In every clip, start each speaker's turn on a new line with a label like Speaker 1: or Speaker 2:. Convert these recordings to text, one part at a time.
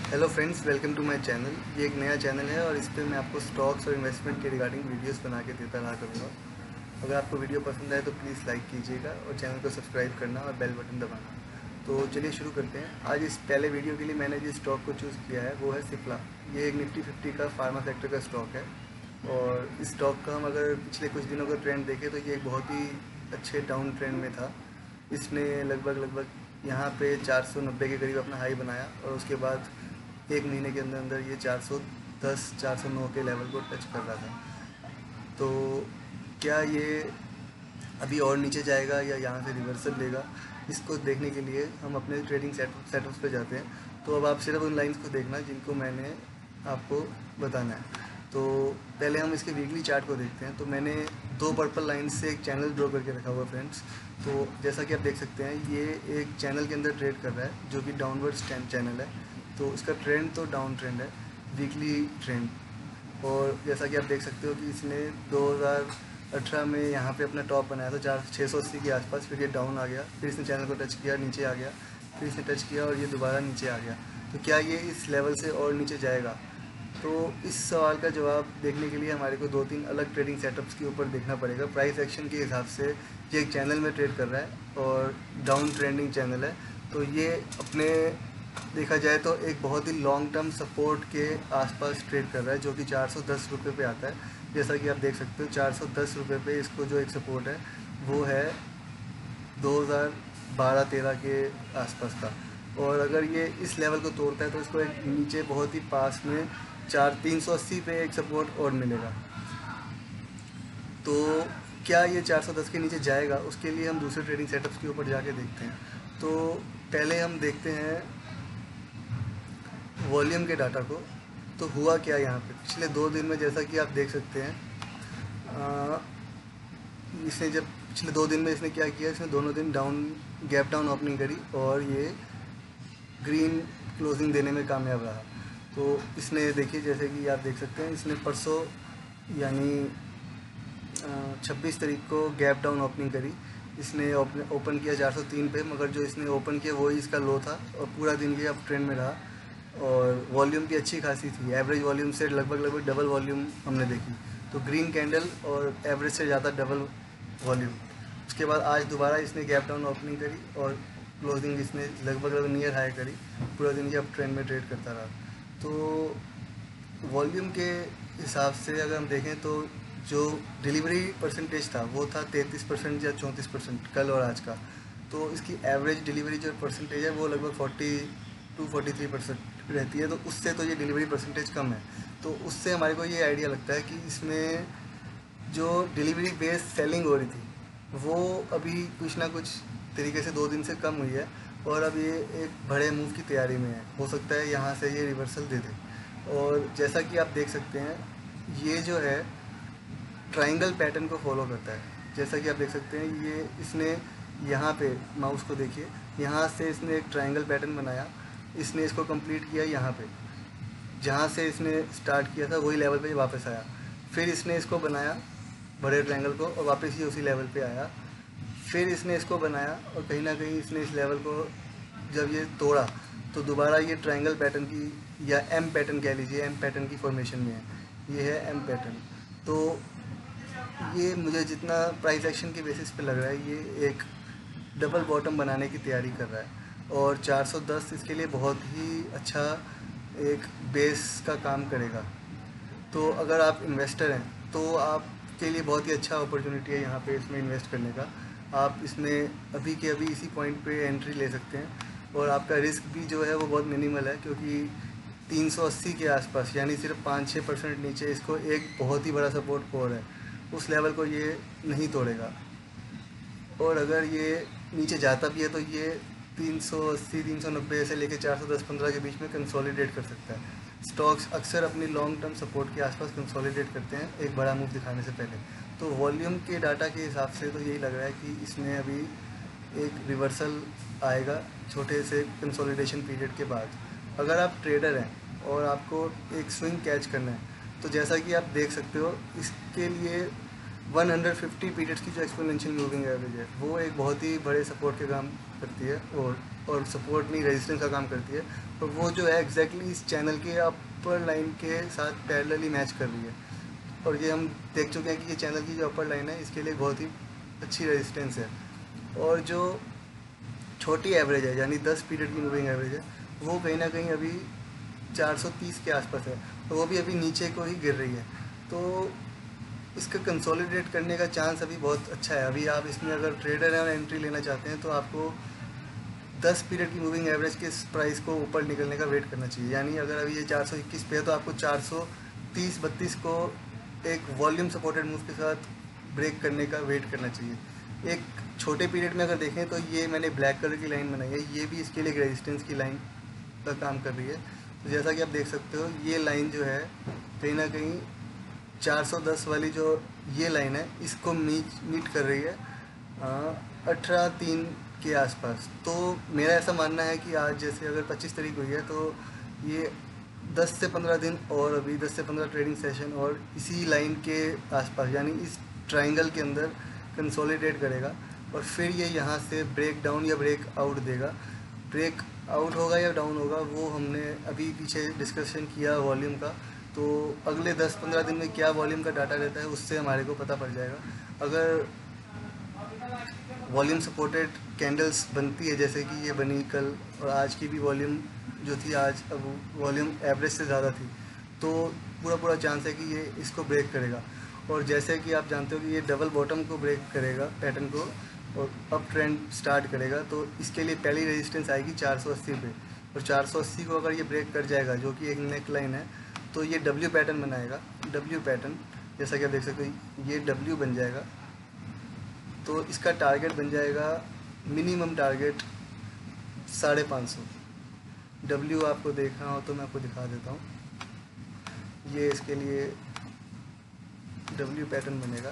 Speaker 1: Hello friends, welcome to my channel. ये एक नया चैनल है और इस पे मैं आपको स्टॉक्स और इन्वेस्टमेंट के रिगार्डिंग वीडियोस बना के देता रहा करूँगा। अगर आपको वीडियो पसंद आए तो प्लीज़ लाइक कीजिएगा और चैनल को सब्सक्राइब करना और बेल बटन दबाना। तो चलिए शुरू करते हैं। आज इस पहले वीडियो के लिए मैंने जिस स्टॉक को चूज़ किया है वो है सिप्ला। ये एक निफ्टी 50 का फार्मा सेक्टर का स्टॉक है और इस स्टॉक का हम अगर पिछले कुछ दिनों का ट्रेंड देखें तो ये एक बहुत ही अच्छे डाउन ट्रेंड में था। इसने लगभग यहाँ पे 490 के करीब अपना हाई बनाया और उसके बाद एक महीने के अंदर अंदर ये 410 409 के लेवल को टच कर रहा था। तो क्या ये अभी और नीचे जाएगा या यहाँ से रिवर्सल लेगा, इसको देखने के लिए हम अपने ट्रेडिंग सेटअप्स पे जाते हैं। तो अब आप सिर्फ उन लाइंस को देखना जिनको मैंने आपको बताना है। तो पहले हम इसके वीकली चार्ट को देखते हैं। तो मैंने दो पर्पल लाइन से एक चैनल ड्रॉ करके रखा हुआ फ्रेंड्स। तो जैसा कि आप देख सकते हैं ये एक चैनल के अंदर ट्रेड कर रहा है जो कि डाउनवर्ड चैनल है। तो इसका ट्रेंड तो डाउन ट्रेंड है, वीकली ट्रेंड। और जैसा कि आप देख सकते हो कि इसने 2018 में यहाँ पे अपना टॉप बनाया था 680 के आसपास। फिर ये डाउन आ गया, फिर इसने चैनल को टच किया, नीचे आ गया, फिर इसने टच किया और ये दोबारा नीचे आ गया। तो क्या ये इस लेवल से और नीचे जाएगा? तो इस सवाल का जवाब देखने के लिए हमारे को दो तीन अलग ट्रेडिंग सेटअप्स के ऊपर देखना पड़ेगा। प्राइस एक्शन के हिसाब से ये एक चैनल में ट्रेड कर रहा है और डाउन ट्रेंडिंग चैनल है। तो ये अपने देखा जाए तो एक बहुत ही लॉन्ग टर्म सपोर्ट के आसपास ट्रेड कर रहा है जो कि 410 रुपये पे आता है। जैसा कि आप देख सकते हो 410 रुपये पे इसको जो एक सपोर्ट है वो है 2012-13 के आसपास का। और अगर ये इस लेवल को तोड़ता है तो इसको एक नीचे बहुत ही पास में 380 पे एक सपोर्ट और मिलेगा। तो क्या ये 410 के नीचे जाएगा, उसके लिए हम दूसरे ट्रेडिंग सेटअप्स के ऊपर जाके देखते हैं। तो पहले हम देखते हैं वॉल्यूम के डाटा को। तो हुआ क्या यहाँ पे पिछले 2 दिन में, जैसा कि आप देख सकते हैं इसने जब पिछले 2 दिन में इसने क्या किया, इसने दोनों दिन डाउन गैप डाउन ओपनिंग करी और ये ग्रीन क्लोजिंग देने में कामयाब रहा। तो इसने देखिए, जैसे कि आप देख सकते हैं इसने परसों यानी 26 तारीख को गैप डाउन ओपनिंग करी। इसने ओपन किया 403 पे, मगर जो इसने ओपन किया वही इसका लो था और पूरा दिन ये अप ट्रेंड में रहा। और वॉल्यूम भी अच्छी खासी थी, एवरेज वॉल्यूम से लगभग डबल वॉल्यूम हमने देखी। तो ग्रीन कैंडल और एवरेज से ज़्यादा डबल वॉल्यूम। उसके बाद आज दोबारा इसने गैप डाउन ओपनिंग करी और क्लोजिंग इसने लगभग नियर हाई करी। पूरा दिन ये अप ट्रेंड में ट्रेड करता रहा। तो वॉल्यूम के हिसाब से अगर हम देखें तो जो डिलीवरी परसेंटेज था वो था 33% या 34% कल और आज का। तो इसकी एवरेज डिलीवरी जो परसेंटेज है वो लगभग 42-43% रहती है। तो उससे तो ये डिलीवरी परसेंटेज कम है। तो उससे हमारे को ये आइडिया लगता है कि इसमें जो डिलीवरी बेस्ड सेलिंग हो रही थी वो अभी कुछ ना कुछ तरीके से 2 दिन से कम हुई है और अब ये एक बड़े मूव की तैयारी में है। हो सकता है यहाँ से ये रिवर्सल दे दे। और जैसा कि आप देख सकते हैं ये जो है ट्रायंगल पैटर्न को फॉलो करता है। जैसा कि आप देख सकते हैं ये इसने यहाँ पे माउस को देखिए, यहाँ से इसने एक ट्रायंगल पैटर्न बनाया। इसने इसको कंप्लीट किया यहाँ पे, जहाँ से इसने स्टार्ट किया था वही लेवल पे वापस आया। फिर इसने इसको बनाया बड़े ट्रायंगल को और वापस ही उसी लेवल पे आया। फिर इसने इसको बनाया और कहीं ना कहीं इसने इस लेवल को जब ये तोड़ा तो दोबारा ये ट्रायंगल पैटर्न की या एम पैटर्न कह लीजिए, एम पैटर्न की फॉर्मेशन में है। ये है एम पैटर्न। तो ये मुझे जितना प्राइस एक्शन के बेसिस पे लग रहा है ये एक डबल बॉटम बनाने की तैयारी कर रहा है और 410 इसके लिए बहुत ही अच्छा एक बेस का काम करेगा। तो अगर आप इन्वेस्टर हैं तो आपके लिए बहुत ही अच्छा अपॉर्चुनिटी है यहाँ पे इसमें इन्वेस्ट करने का। आप इसमें अभी के अभी इसी पॉइंट पे एंट्री ले सकते हैं और आपका रिस्क भी जो है वो बहुत मिनिमल है, क्योंकि 380 के आसपास यानी सिर्फ 5-6% नीचे इसको एक बहुत ही बड़ा सपोर्ट और है। उस लेवल को ये नहीं तोड़ेगा और अगर ये नीचे जाता भी है तो ये 380-390 से लेकर 410-15 के बीच में कंसोलिडेट कर सकता है। स्टॉक्स अक्सर अपनी लॉन्ग टर्म सपोर्ट के आसपास कंसोलिडेट करते हैं एक बड़ा मूव दिखाने से पहले। तो वॉल्यूम के डाटा के हिसाब से तो यही लग रहा है कि इसमें अभी एक रिवर्सल आएगा छोटे से कंसोलिडेशन पीरियड के बाद। अगर आप ट्रेडर हैं और आपको एक स्विंग कैच करना है तो जैसा कि आप देख सकते हो इसके लिए 150 पीरियड्स की जो एक्सपोनेंशियल मूविंग एवरेज है वो एक बहुत ही बड़े सपोर्ट के काम करती है। और और सपोर्ट नहीं, रेजिस्टेंस का काम करती है। और वो जो है एग्जैक्टली इस चैनल के अपर लाइन के साथ पैरेलली मैच कर रही है। और ये हम देख चुके हैं कि ये चैनल की जो अपर लाइन है इसके लिए बहुत ही अच्छी रेजिस्टेंस है। और जो छोटी एवरेज है यानी 10 पीरियड की मूविंग एवरेज है, वो कहीं ना कहीं अभी 430 के आसपास है, तो वो भी अभी नीचे को ही गिर रही है। तो इसका कंसोलिडेट करने का चांस अभी बहुत अच्छा है। अभी आप इसमें अगर ट्रेडर हैं और एंट्री लेना चाहते हैं तो आपको 10 पीरियड की मूविंग एवरेज के प्राइस को ऊपर निकलने का वेट करना चाहिए। यानी अगर अभी ये 421 पे है तो आपको 430-32 को एक वॉल्यूम सपोर्टेड मूव के साथ ब्रेक करने का वेट करना चाहिए। एक छोटे पीरियड में अगर देखें तो ये मैंने ब्लैक कलर की लाइन बनाई है, ये भी इसके लिए एक रेजिस्टेंस की लाइन का काम कर रही है। तो जैसा कि आप देख सकते हो ये लाइन जो है कहीं ना कहीं 410 वाली जो ये लाइन है इसको मीट कर रही है 18-3 के आसपास। तो मेरा ऐसा मानना है कि आज जैसे अगर 25 तारीख हुई है तो ये 10 से 15 दिन और अभी 10 से 15 ट्रेडिंग सेशन और इसी लाइन के आसपास यानी इस ट्राइंगल के अंदर कंसोलिडेट करेगा और फिर ये यहाँ से ब्रेक डाउन या ब्रेक आउट देगा। ब्रेक आउट होगा या डाउन होगा वो हमने अभी पीछे डिस्कशन किया वॉल्यूम का। तो अगले 10-15 दिन में क्या वॉल्यूम का डाटा रहता है उससे हमारे को पता पड़ जाएगा। अगर वॉल्यूम सपोर्टेड कैंडल्स बनती है जैसे कि ये बनी कल और आज की भी वॉल्यूम जो थी आज अब वॉल्यूम एवरेज से ज़्यादा थी, तो पूरा चांस है कि ये इसको ब्रेक करेगा। और जैसे कि आप जानते हो कि ये डबल बॉटम को ब्रेक करेगा पैटर्न को और अप ट्रेंड स्टार्ट करेगा, तो इसके लिए पहली रेजिस्टेंस आएगी 480 पे। और 480 को अगर ये ब्रेक कर जाएगा जो कि एक नेक लाइन है तो ये डब्ल्यू पैटर्न बनाएगा। डब्ल्यू पैटर्न जैसा कि आप देख सकते हो ये डब्ल्यू बन जाएगा। तो इसका टारगेट बन जाएगा मिनिमम टारगेट 550। डब्ल्यू आपको देखना हो तो मैं आपको दिखा देता हूँ। ये इसके लिए डब्ल्यू पैटर्न बनेगा।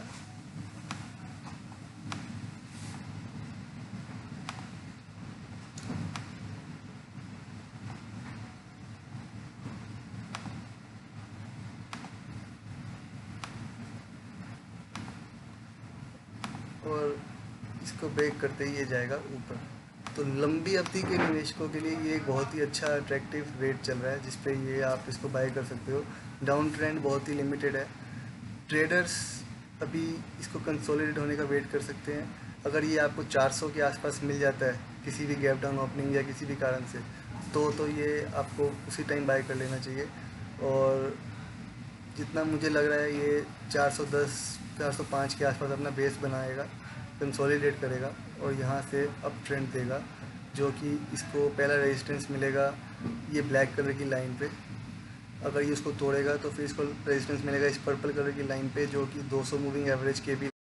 Speaker 1: और इसको ब्रेक करते ही ये जाएगा ऊपर। तो लंबी अवधि के निवेशकों के लिए ये एक बहुत ही अच्छा अट्रैक्टिव रेट चल रहा है जिस पे ये आप इसको बाय कर सकते हो। डाउन ट्रेंड बहुत ही लिमिटेड है। ट्रेडर्स अभी इसको कंसोलिडेट होने का वेट कर सकते हैं। अगर ये आपको 400 के आसपास मिल जाता है किसी भी गैप डाउन ओपनिंग या किसी भी कारण से तो ये आपको उसी टाइम बाय कर लेना चाहिए। और जितना मुझे लग रहा है ये 410 405 के आसपास अपना बेस बनाएगा, कंसोलिडेट करेगा और यहाँ से अप ट्रेंड देगा जो कि इसको पहला रेजिस्टेंस मिलेगा ये ब्लैक कलर की लाइन पे। अगर ये उसको तोड़ेगा तो फिर इसको रेजिस्टेंस मिलेगा इस पर्पल कलर की लाइन पे जो कि 200 मूविंग एवरेज के भी